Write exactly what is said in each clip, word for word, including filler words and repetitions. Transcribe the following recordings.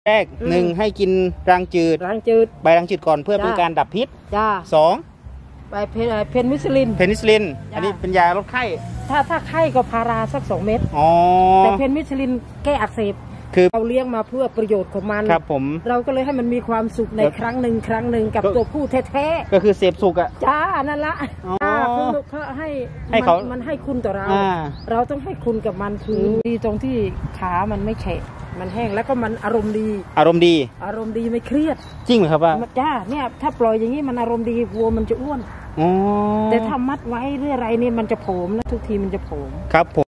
แรกหนึ่งให้กินรังจืดรังจืดใบรังจืดก่อนเพื่อเป็นการดับพิษจ้าสองใบเพนนิซิลินเพนนิซิลินอันนี้เป็นยาลดไข้ถ้าถ้าไข้ก็พาราสักสองเม็ดแต่เพนนิซิลินแก้อักเสบคือเราเลี้ยงมาเพื่อประโยชน์ของมันครับผมเราก็เลยให้มันมีความสุขในครั้งหนึ่งครั้งหนึ่งกับตัวผู้แท้ๆก็คือเสพสุขอ่ะจ้านั่นละคุณเขาให้ให้เขามันให้คุณต่อเราเราต้องให้คุณกับมันคือดีตรงที่ขามันไม่แฉะมันแห้งแล้วก็มันอารมณ์ดีอารมณ์ดีอารมณ์ดีไม่เครียดจริงไหมครับว่าจ้าเนี่ยถ้าปล่อยอย่างนี้มันอารมณ์ดีวัวมันจะอ้วนแต่ถ้ามัดไว้เรื่อยไรนี่มันจะผอมนะทุกทีมันจะผอมครับผม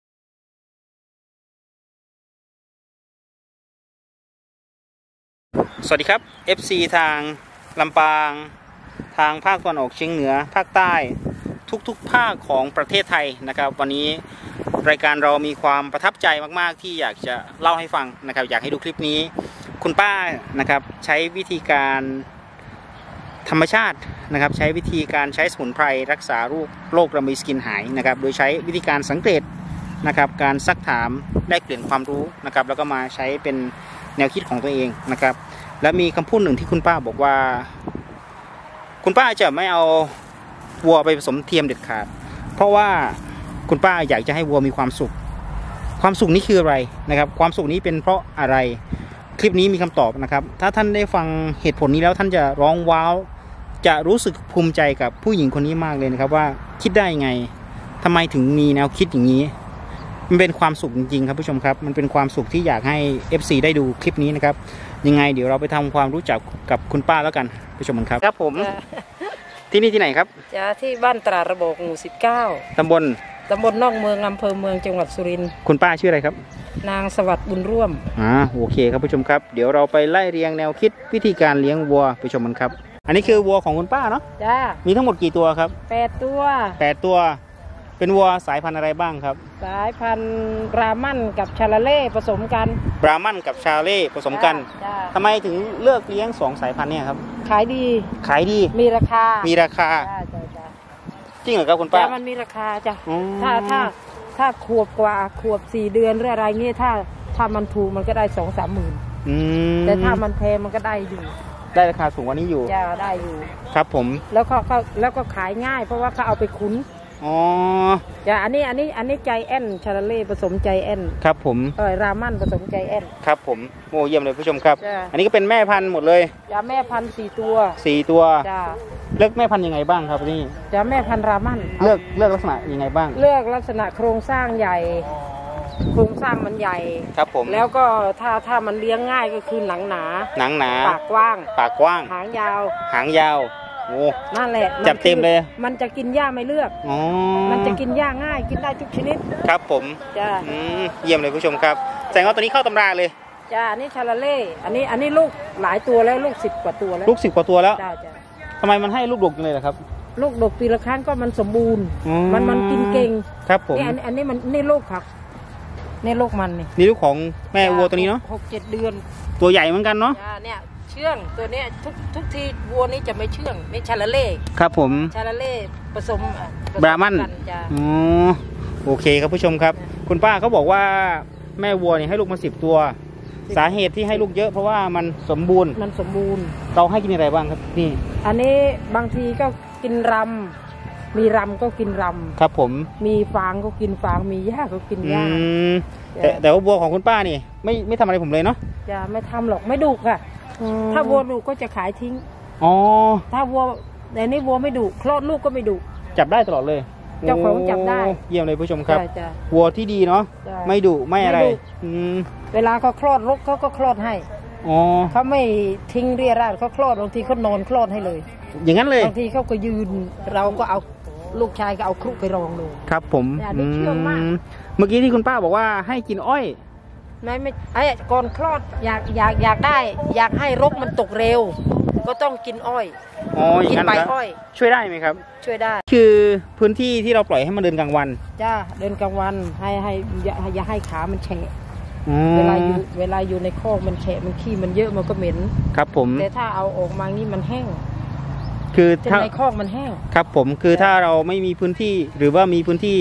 สวัสดีครับ เอฟ ซี ทางลำปางทางภาคตะวันออกเฉียงเหนือภาคใต้ทุกๆภาคของประเทศไทยนะครับวันนี้รายการเรามีความประทับใจมากๆที่อยากจะเล่าให้ฟังนะครับอยากให้ดูคลิปนี้คุณป้านะครับใช้วิธีการธรรมชาตินะครับใช้วิธีการใช้สมุนไพรรักษาโรคโรคระมีสกินหายนะครับโดยใช้วิธีการสังเกตนะครับการซักถามแลกเปลี่ยนความรู้นะครับแล้วก็มาใช้เป็นแนวคิดของตัวเองนะครับและมีคำพูดหนึ่งที่คุณป้าบอกว่าคุณป้าจะไม่เอาวัวไปผสมเทียมเด็ดขาดเพราะว่าคุณป้าอยากจะให้วัวมีความสุขความสุขนี้คืออะไรนะครับความสุขนี้เป็นเพราะอะไรคลิปนี้มีคำตอบนะครับถ้าท่านได้ฟังเหตุผลนี้แล้วท่านจะร้องว้าวจะรู้สึกภูมิใจกับผู้หญิงคนนี้มากเลยนะครับว่าคิดได้ยังไงทำไมถึงมีแนวคิดอย่างนี้มันเป็นความสุขจริงๆครับผู้ชมครับมันเป็นความสุขที่อยากให้ เอฟ ซี ได้ดูคลิปนี้นะครับยังไงเดี๋ยวเราไปทำความรู้จักกับคุณป้าแล้วกันผู้ชมครับครับผมที่นี่ที่ไหนครับจ้าที่บ้านตราระโบกหมู่สิบเก้าตำบลตำบลนอกเมืองอำเภอเมืองจังหวัดสุรินทร์คุณป้าชื่ออะไรครับนางสวัสดิ์บุญร่วมอ่าโอเคครับผู้ชมครับเดี๋ยวเราไปไล่เรียงแนวคิดวิธีการเลี้ยงวัวไปชมกันครับอันนี้คือวัวของคุณป้าเนาะจ้ามีทั้งหมดกี่ตัวครับแปดตัวแปดตัวเป็นวัวสายพันธุ์อะไรบ้างครับสายพันธุ์บรามันกับชาลาเล่ผสมกันบรามันกับชาเล่ผสมกันทำไมถึงเลือกเลี้ยงสองสายพันธุ์เนี่ยครับขายดีขายดีมีราคามีราคาจริงเหรอครับคุณป้ามันมีราคาจ้ะถ้าถ้าถ้าขวบกว่าขวบสี่เดือนหรืออะไรเงี้ยถ้าถ้ามันถูกมันก็ได้สองสามหมื่นแต่ถ้ามันแพงมันก็ได้อยู่ได้ราคาสูงกว่านี้อยู่จะได้อยู่ครับผมแล้วเขาเขาแล้วก็ขายง่ายเพราะว่าเขาเอาไปคุ้นอ๋อจ้ะอันนี้อันนี้อันนี้ใจแอนชาลาเล่ผสมใจแอนครับผมเออรามันผสมใจแอนครับผมโอ้เยี่ยมเลยผู้ชมครับอันนี้ก็เป็นแม่พันธุ์หมดเลยจ้ะแม่พันธุ์สี่ตัวสี่ตัวจ้ะเลือกแม่พันธุ์ยังไงบ้างครับนี่จ้ะแม่พันธุ์รามันเลือกเลือกลักษณะยังไงบ้างเลือกลักษณะโครงสร้างใหญ่โครงสร้างมันใหญ่ครับผมแล้วก็ถ้าถ้ามันเลี้ยงง่ายก็คือหนังหนาหนังหนาปากกว้างปากกว้างหางยาวหางยาวโอ้นั่นแหละจับเต็มเลยมันจะกินหญ้าไม่เลือกอ๋อมันจะกินหญ้าง่ายกินได้ทุกชนิดครับผมจ้าเยี่ยมเลยผู้ชมครับแสดงว่าตัวนี้เข้าตำราเลยจ้าอันนี้ชาลาเล่อันนี้อันนี้ลูกหลายตัวแล้วลูกสิบกว่าตัวแล้วลูกสิบกว่าตัวแล้วจ้าจ้าทำไมมันให้ลูกดกเลยล่ะครับลูกดกปีละครั้งก็มันสมบูรณ์มันมันกินเก่งครับผมนี่อันนี้มันนี่ลูกครับนี่ลูกมันนี่นี่ลูกของแม่วัวตัวนี้เนาะหกเจ็ดเดือนตัวใหญ่เหมือนกันเนาะเนี่ยเชื่องตัวนี้ทุกทุกทีวัวนี้จะไม่เชื่องนี่ชาลาเล่ครับผมชาลาเล่ผสมบรามันอ๋อโอเคครับผู้ชมครับคุณป้าเขาบอกว่าแม่วัวเนี่ยให้ลูกมาสิบตัวสาเหตุที่ให้ลูกเยอะเพราะว่ามันสมบูรณ์มันสมบูรณ์เราให้กินอะไรบ้างครับนี่อันนี้บางทีก็กินรำมีรำก็กินรำครับผมมีฟางก็กินฟางมีหญ้าก็กินหญ้าแต่แต่ว่าวัวของคุณป้านี่ไม่ไม่ทำอะไรผมเลยเนาะจะไม่ทำหรอกไม่ดุอ่ะถ้าวัวดุก็จะขายทิ้งอ๋อถ้าวัวแต่นี่วัวไม่ดุคลอดลูกก็ไม่ดุจับได้ตลอดเลยเจ้าของจับได้เยี่ยมเลยผู้ชมครับวัวที่ดีเนาะไม่ดุไม่อะไรเวลาเขาคลอดลูกเขาก็คลอดให้อ๋อเขาไม่ทิ้งเรียราดเขาคลอดบางทีเขานอนคลอดให้เลยอย่างนั้นเลยบางทีเขาก็ยืนเราก็เอาลูกชายก็เอาครุไปรองดูครับผมเชื่อมากเมื่อกี้ที่คุณป้าบอกว่าให้กินอ้อยไม่ไม่ไอ้ก่อนคลอดอยากอยากอยากได้อยากให้รกมันตกเร็วก็ต้องกินอ้อยอ๋ออย่างนั้นครับช่วยได้ไหมครับช่วยได้คือพื้นที่ที่เราปล่อยให้มันเดินกลางวันจ้าเดินกลางวันให้ให้อย่าอย่าให้ขามันแฉะเวลาอยู่เวลาอยู่ในคอกมันแฉะมันขี้มันเยอะมันก็เหม็นครับผมแต่ถ้าเอาออกมานี่มันแห้งคือถ้าในคอกมันแห้งครับผมคือถ้าเราไม่มีพื้นที่หรือว่ามีพื้นที่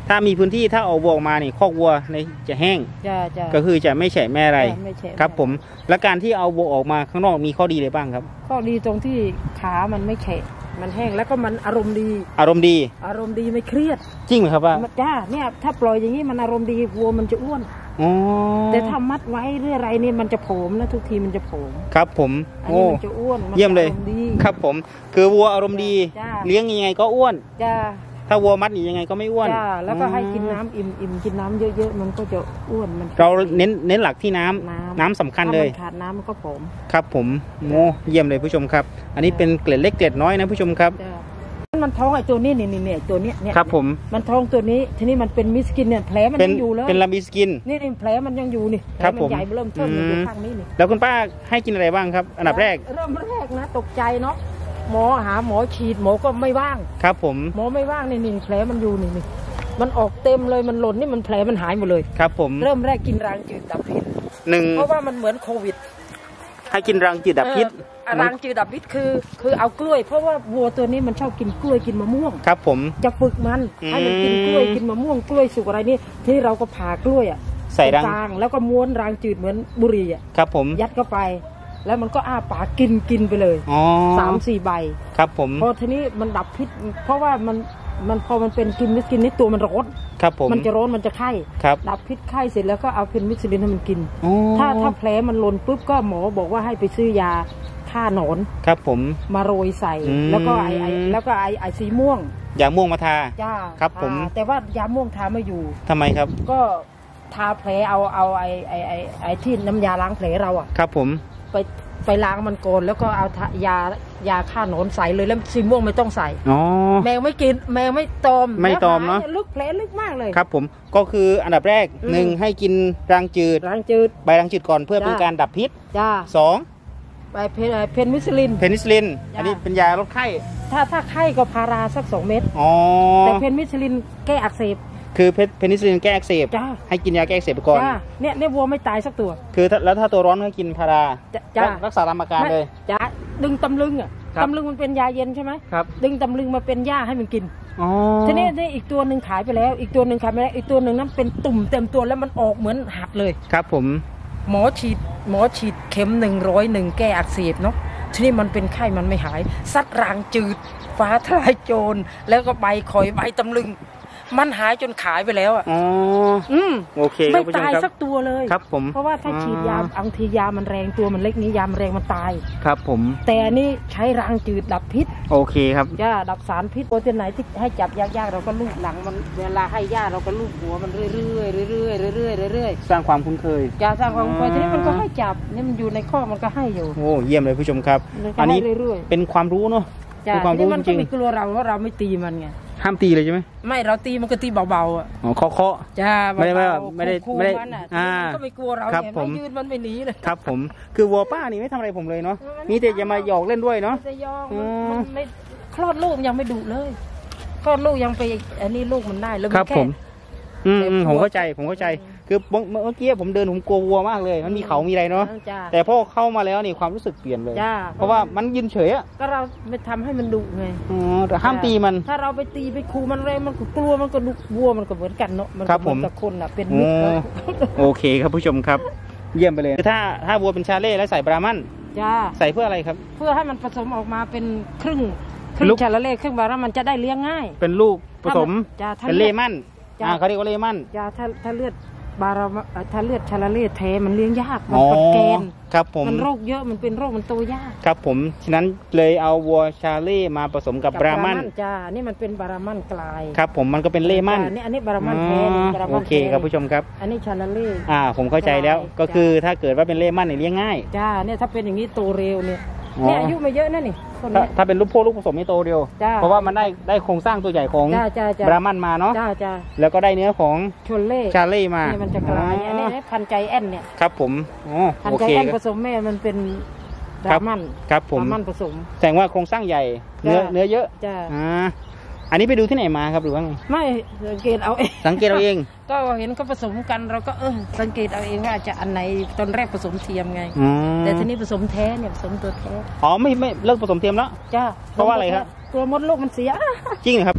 ถ้ามีพื้นที่ถ้าเอาวัวออกมานี่คอกวัวในจะแห้งจ้าจ้าก็คือจะไม่แฉะแม่อะไรไม่แฉะครับผมและการที่เอาวัวออกมาข้างนอกมีข้อดีอะไรบ้างครับข้อดีตรงที่ขามันไม่แฉะมันแห้งแล้วก็มันอารมณ์ดีอารมณ์ดีอารมณ์ดีไม่เครียดจริงไหมครับว่ามันจ้าเนี่ยถ้าปล่อยอย่างนี้มันอารมณ์ดีวัวมันจะอ้วนอ๋อแต่ถ้ามัดไว้เรื่อยอะไรนี่มันจะโผล่นะทุกทีมันจะโผล่ครับผมอันโอ้นี้มันจะอ้วนมันเยี่ยมเลยอารณ์ดีครับผมคือวัวอารมณ์ดีจ้าเลี้ยงยังไงก็อ้วนจ้าถ้าวัวมัดนี่ยังไงก็ไม่อ้วนจ้าแล้วก็ให้กินอืมน้ำอิ่มอิ่มกินน้ำเยอะๆมันก็จะอ้วนมันเราเน้นเน้นหลักที่น้ำน้ำน้ำสำคัญเลยถ้ามันขาดน้ำมันก็ผอมครับผมโอ้เยี่ยมเลยผู้ชมครับ อันนี้เป็นเกล็ดเล็กเกล็ดน้อยนะผู้ชมครับจ้ามันท้องไอ้ตัวนี้นี่นี่เนี่ยตัวเนี้ยเนี่ยครับผมมันท้องตัวนี้ทีนี้มันเป็นมิสกินเนี่ยแผลมันเป็นยังอยู่เลยเป็นลาบิสกินนี่นี่แผลมันยังอยู่นี่แผลครับมัผมใหญ่เริ่มเทิมมันอยู่อืมข้างนี้นี่แล้วคุณป้าให้กินอะไรบ้างครับ อันดับแรกเริ่มแรกนะตกใจเนาะหมอหาหมอฉีดหมอก็ไม่ว่างครับผมหมอไม่ว่างนี่นี่แผลมันอยู่นี่นี่มันออกเต็มเลยมันหล่นนี่มันแผลมันหายหมดเลยครับผมเริ่มแรกกินรางจืดดับพิษหนึ่งเพราะว่ามันเหมือนโควิดให้กินรังจืดดับพิษเออรางจืดดับพิษคือ คือเอากล้วย เพราะว่าวัวตัวนี้มันชอบกินกล้วยกินมะม่วงครับผมจะฝึกมันอืมให้มันกินกล้วยกินมะม่วงกล้วยสุกอะไรนี่ที่เราก็ผ่ากล้วยอ่ะใส่รังตรงกลางแล้วก็ม้วนรางจืดเหมือนบุหรี่อ่ะครับผมยัดเข้าไป แล้วมันก็อ้าปากกินกินไปเลยอ๋อสามสี่ใบครับผมพอทีนี้มันดับพิษ เพราะว่ามันมันพอมันเป็นกินมิสกินนี่ตัวมันร้อนครับผมมันจะร้อนมันจะไข้ครับดับพิษไข้เสร็จแล้วก็เอาเพนมิสลินให้มันกินอ๋อถ้าถ้าแผลมันลนปุ๊บก็หมอบอกว่าให้ไปซื้อยาฆ่าหนอนครับผมมาโรยใส่อืมแล้วก็ไอไอแล้วก็ไอไอสีม่วงยาม่วงมาทาจ้าครับผมทาแต่ว่ายาม่วงทาไม่อยู่ทำไมครับก็ทาแผลเอาเอาไอไอไอไอที่น้ำยาล้างแผลเราอะครับผมไปไปล้างมันก่อนแล้วก็เอาทายายาฆ่าหนอนใส่เลยแล้วสีม่วงไม่ต้องใส่อ๋อแมวไม่กินแมวไม่ตอมไม่ตอมเนอะแล้วหยลึกแผลลึกมากเลยครับผมก็คืออันดับแรกอืมหนึ่งให้กินรังจืดล้างจืดใบรังจืดก่อนเพื่อจ้าเป็นการดับพิษจ้าสองไปเพนเพนมิสลินเพนิซิลินจ้าอันนี้เป็นยาลดไข้ถ้าถ้าไข้ก็พาราสักสองเม็ดอ๋อแต่เพนมิสลินแก้อักเสบคือเพนิซิลินแก้อักเสบจ้าให้กินยาแก้อักเสบไปก่อนจ้าเนี่ยเนี่ยวัวไม่ตายสักตัวคือถ้าแล้วถ้าตัวร้อนก็กินพาราจ้าจ้ารักษาตามอาการเลยไม่จ้าดึงตำลึงอ่ะครับตำลึงมันเป็นยาเย็นใช่ไหมครับดึงตำลึงมาเป็นหญ้าให้มันกินอ๋อทีนี้นี่อีกตัวหนึ่งขายไปแล้ว อีกตัวหนึ่งขายไปแล้วอีกตัวหนึ่งนั้นเป็นตุ่มเต็มตัวแล้วมันออกเหมือนหักเลยครับผมหมอฉีดหมอฉีดเข็มหนึ่งร้อยหนึ่งแก้อักเสบเนาะทีนี้มันเป็นไข้มันไม่หายซัดรางจืดฟ้าทลายโจรแล้วก็ใบคอยใบตำลึง มันหายจนขายไปแล้วอ่ะอ๋ออืมโอเคครัไม่บผู้ชมตายครับสักตัวเลยครับผมเพราะว่าถ้าฉีดยาบางทียามันแรงตัวมันเล็กนี้ยามันแรงมันตายครับผมแต่อันนี่ใช้รางจืดดับพิษโอเคครับยาดับสารพิษตัวที่ไหนที่ให้จับยากๆเราก็ลูบหลังมันเวลาให้ยาเราก็ลูบหัวมันเรื่อยๆเรื่อยๆเรื่อยๆเรื่อยสร้างความคุ้นเคยๆยาสร้างความคุ้นเคยทีนี้มันก็ให้จับนี่มันอยู่ในข้อมันก็ให้อยู่โอ้เยี่ยมเลยผู้ชมครับมันก็อันนี้ให้เรื่อยเป็นความรู้เนาะๆจ้าเป็นความทีรู้นี้มันจก็ริงไม่กลัวเราเพราะเราไม่ตีมันไงๆห้ามตีเลยใช่ไหมไม่เราตีมันก็ตีเบาๆอ่ะอ๋อเคาะเคาะจ้าไม่ได้เบาไม่ได้ๆคู่ๆไม่ได้มันอ่ะอ่ามันก็ไม่กลัวเราครับเนี่ยผมไม่ยืนมันไม่หนีเลยครับผมคือวัวป้านี่ไม่ทำอะไรผมเลยเนาะมีแต่จะมาหยอกเล่นด้วยเนาะจะยอมอืมันมมันไม่คลอดลูกยังไม่ดุเลยคลอดลูกยังไปอันนี้ลูกมันได้แล้วครับแค่ผมอืมแต่อืมกลัวผมเข้าใจผมเข้าใจ คือเมื่อเมื่อกี้ผมเดินผมกลัววัวมากเลย มันมีเขามีอะไรเนาะจ้าแต่พอเข้ามาแล้วนี่ความรู้สึกเปลี่ยนเลยจ้าเพราะว่ามันยืนเฉยอะก็เราไปทำให้มันดุไงอ๋อแต่ห้ามตีมันถ้าเราไปตีไปขู่มันแรงมันก็กลัวมันก็ดุวัวมันก็เหมือนกันเนาะมันครัก็บเหมือนผมกับคนอ่ะเป็นโอ้มิตรแล้วโอเคครับผู้ชมครับ เยี่ยมไปเลยคือถ้าถ้าวัวเป็นชาเล่และใส่บรามันจ้าใส่เพื่ออะไรครับเพื่อให้มันผสมออกมาเป็นครึ่งครึ่ลูงกชาละเล่ครึ่งบาระมันจะได้เลี้ยงง่ายเป็นลูกผสมจ้าถ้าเป็นเลมั่นจ้าอ่าเขาเรียกว่าเลมั่นจ้าถ้าถ้าเลือดบาระมะเอ่อถ้าเลือดชาละเล่แท้มันเลี้ยงยากมัอ๋นอกดแกนครับผมมันโรคเยอะมันเป็นโรคมันโตยากครับผมฉะนั้นเลยเอาวัวชาเล่มาผสมกับบรามันจ้านี่มันเป็นบารามันกลายครับผมมันก็เป็นเลมั่นจ้านี่อันนี้บารามันแท้นี่บาราโอมันเคแท้ครับผู้ชมครับอันนี้ชาละเล่อ่าผมเข้าใจแล้วใช่ก็คือถ้าเกิดว่าเป็นเลมั่นเนี่ยเลี้ยงง่ายจ้าเนี่ยถ้าเป็นอย่างนี้โตเร็วเนี่ยอ๋อเนี่ยอายุไม่เยอะนะนี่คนถ้าเนี้ยถ้าเป็นลูกพ่อลูกผสมนี่โตเดียวจ้าเพราะว่ามันได้ได้โครงสร้างตัวใหญ่ของจ้าจ้าจ้าบรามันมาเนาะจ้าจ้าแล้วก็ได้เนื้อของชนเล่ชาเล่มาเนี่ยมันจะกลายเนี่ยอันนี้อันนี้พันใจแอนเนี่ยครับผมอ๋อพันโอใจเคแอนคผรับสมแม่มันเป็นครัราบมันครับผมรามันผสมแสดงว่าโครงสร้างใหญ่ เนื้อจ้าเนื้อเยอะจ้าอ่าอันนี้ไปดูที่ไหนมาครับหรือว่าไงไม่สังเกตเอาเองสังเกตเอาเองก็เห็นเขาผสมกันเราก็เออสังเกตเอาเองว่าจะอันไหนตอนแรกผสมเทียมไงอืมแต่ทีนี้ผสมแท้เนี่ยผสมตัวแท้อ๋อไม่ไม่เลิกผสมเทียมแล้วจ้าเพราะว่าอะไรครับตัวมดลูกมันเสียจริงเหรอครับถ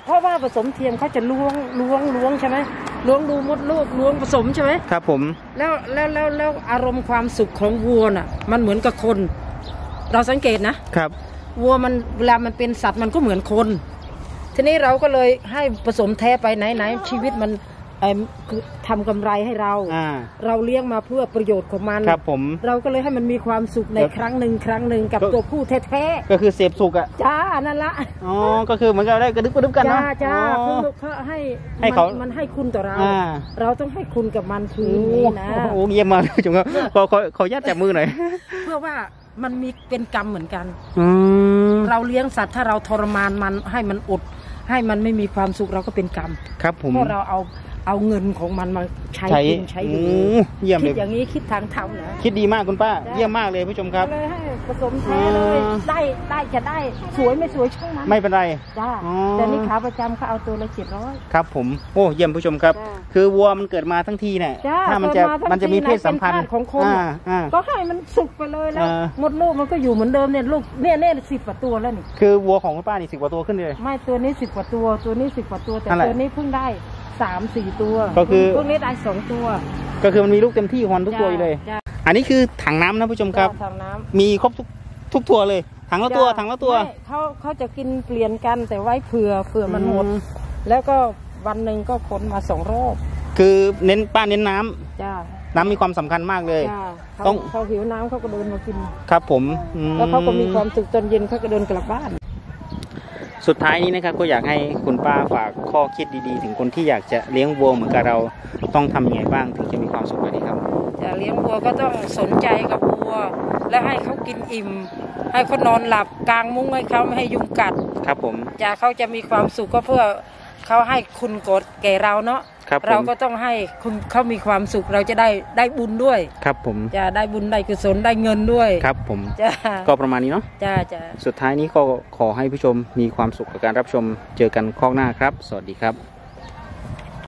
ราะว่าผสมเทียมเขาจะล้วงล้วงล้วงใช่ไหมล้วงดูมดลูกล้วงผสมใช่ไหมครับผมแล้วแล้วแล้วแล้วอารมณ์ความสุขของวัวน่ะมันเหมือนกับคน เราสังเกตนะครับวัวมันเวลามันเป็นสัตว์มันก็เหมือนคนทีนี้เราก็เลยให้ผสมแท้ไปไหนไหนชีวิตมันทำกำไรให้เราเราเลี้ยงมาเพื่อประโยชน์ของมันครับผมเราก็เลยให้มันมีความสุขในครั้งหนึ่งครั้งหนึ่งกับตัวผู้แท้ๆก็คือเสพสุขอ่ะจ้านั่นละอ๋อก็คือเหมือนกับได้กระดึ๊บกระดึ๊บกันนะจ้าจ้าเขาให้ให้เขามันให้คุณต่อเราเราต้องให้คุณกับมันคืนนี้นะโอ้เยี่ยมมากจุ๊บครับขอขอขอญาตจับมือหน่อยเพื่อว่ามันมีเป็นกรรมเหมือนกันเราเลี้ยงสัตว์ถ้าเราทรมานมันให้มันอดให้มันไม่มีความสุขเราก็เป็นกรรมครับผมเพราะเราเอาเอาเงินของมันมาใช้กินใช้ดูเยี่ยมเลยคิดอย่างนี้คิดทางธรรมนะคิดดีมากคุณป้าเยี่ยมมากเลยผู้ชมครับเลยให้ผสมแท้เลยได้ได้จะได้สวยไม่สวยช่างมันไม่เป็นไรจ้าแต่นี่ขาประจำเขาเอาตัวละเจ็ดร้อยครับผมโอ้เยี่ยมผู้ชมครับคือวัวมันเกิดมาทั้งทีเนี่ยถ้ามันจะมันจะมีเพศสัมพันธ์ของคนก็ให้มันสุกไปเลยแล้วหมดลูกมันก็อยู่เหมือนเดิมเนี่ยลูกเนี่ยเนี่ยสิบกว่าตัวแล้วนี่คือวัวของคุณป้านี่สิบกว่าตัวขึ้นเลยไม่ตัวนี้สิบกว่าตัวตัวนี้สิบกว่าตัวแต่ตัวนี้เพิ่งได้สามสี่ตัวก็คือพวกนี้ได้สองตัวก็คือมันมีลูกเต็มที่ฮอนทุกตัวเลยอันนี้คือถังน้ำนะผู้ชมครับถังน้ำมีครบทุกทุกตัวเลยถังละตัวถังละตัวเขาเขาจะกินเปลี่ยนกันแต่ไว้เผื่อเผื่อมันหมดแล้วก็วันหนึ่งก็ขนมาสองรอบคือเน้นป้าเน้นน้ำจ้าน้ำมีความสำคัญมากเลยต้องเขาหิวน้ำเขาก็เดินมากินครับผมแล้วเขาก็มีความสุขจนเย็นเขาก็เดินกลับบ้านสุดท้ายนี้นะครับก็อยากให้คุณป้าฝากข้อคิดดีๆถึงคนที่อยากจะเลี้ยงวัวเหมือนกับเราต้องทำยังไงบ้างถึงจะมีความสุขแบบนี้ครับจะเลี้ยงวัวก็ต้องสนใจกับวัวและให้เขากินอิ่มให้เขานอนหลับกลางมุ้งให้เขาไม่ให้ยุงกัดครับผมจะเขาจะมีความสุขก็เพื่อเขาให้คุณกดแก่เราเนาะเราก็ต้องให้คุณเขามีความสุขเราจะได้ได้บุญด้วยครับผมจะได้บุญได้กุศลได้เงินด้วยครับผมจ้าก็ประมาณนี้เนาะจ้าจ้าสุดท้ายนี้ก็ขอให้ผู้ชมมีความสุขกับการรับชมเจอกันข้างหน้าครับสวัสดีครับ